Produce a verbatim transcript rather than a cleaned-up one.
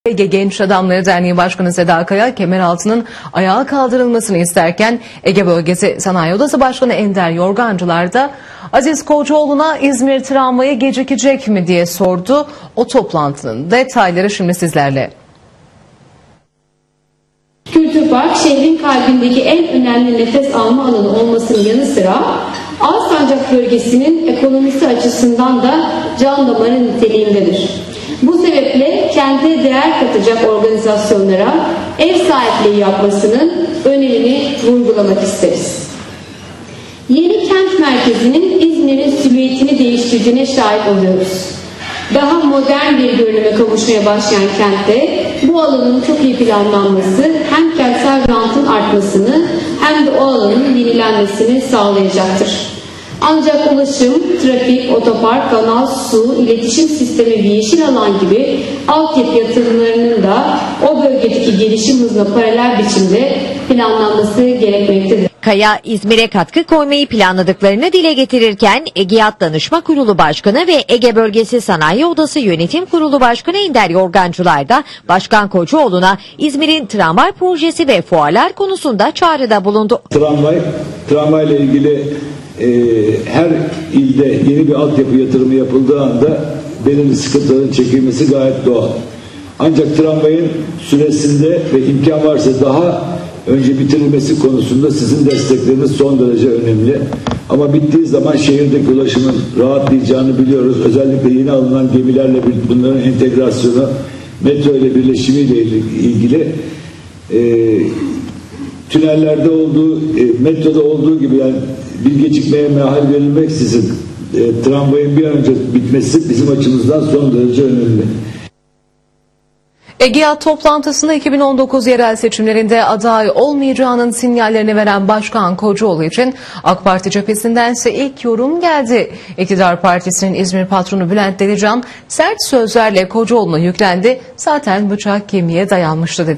Ege Genç Adamları Derneği Başkanı Seda Kaya, Kemeraltı'nın ayağa kaldırılmasını isterken Ege Bölgesi Sanayi Odası Başkanı Ender Yorgancılar da Aziz Kocaoğlu'na İzmir tramvayı gecikecek mi diye sordu. O toplantının detayları şimdi sizlerle. Kültür Park şehrin kalbindeki en önemli nefes alma alanı olmasının yanı sıra Alsancak bölgesinin ekonomisi açısından da can damarı niteliğindedir. Bu sebeple kente değer katacak organizasyonlara ev sahipliği yapmasının önemini vurgulamak isteriz. Yeni kent merkezinin İzmir'in silüetini değiştirdiğine şahit oluyoruz. Daha modern bir görünüme kavuşmaya başlayan kentte bu alanın çok iyi planlanması hem kentsel rantın artmasını hem de o alanın yenilenmesini sağlayacaktır. Ancak ulaşım, trafik, otopark, kanal, su, iletişim sistemi ve yeşil alan gibi altyapı yatırımlarının da o bölgedeki gelişim hızına paralel biçimde planlanması gerekmektedir. Kaya, İzmir'e katkı koymayı planladıklarını dile getirirken Egeat Danışma Kurulu Başkanı ve Ege Bölgesi Sanayi Odası Yönetim Kurulu Başkanı Ender Yorgancılar da Başkan Kocaoğlu'na İzmir'in tramvay projesi ve fuarlar konusunda çağrıda bulundu. Tramvay, tramvayla ilgili e, her ilde yeni bir altyapı yatırımı yapıldığı anda belirli sıkıntıların çekilmesi gayet doğal. Ancak tramvayın süresinde ve imkan varsa daha önce bitirilmesi konusunda sizin destekleriniz son derece önemli. Ama bittiği zaman şehirdeki ulaşımın rahatlayacağını biliyoruz. Özellikle yeni alınan gemilerle bunların entegrasyonu, metro ile birleşimiyle ilgili e, tünellerde olduğu, e, metroda olduğu gibi yani bir gecikmeye mehal verilmeksizin e, tramvayın bir an önce bitmesi bizim açımızdan son derece önemli. Egeat toplantısında iki bin on dokuz yerel seçimlerinde aday olmayacağının sinyallerini veren Başkan Kocaoğlu için AK Parti cephesindense ilk yorum geldi. İktidar Partisi'nin İzmir patronu Bülent Delican sert sözlerle Kocaoğlu'na yüklendi. Zaten bıçak kemiğe dayanmıştı dedi.